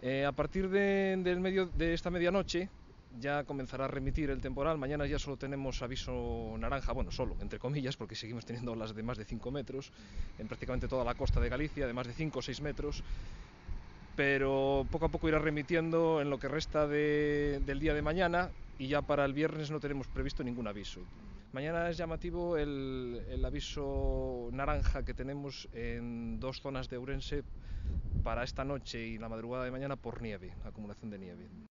A partir de esta medianoche ya comenzará a remitir el temporal. Mañana ya solo tenemos aviso naranja, bueno, solo, entre comillas, porque seguimos teniendo olas de más de 5 metros en prácticamente toda la costa de Galicia, de más de 5 o 6 metros, pero poco a poco irá remitiendo en lo que resta del día de mañana, y ya para el viernes no tenemos previsto ningún aviso. Mañana es llamativo el aviso naranja que tenemos en 2 zonas de Ourense para esta noche y la madrugada de mañana por nieve, acumulación de nieve.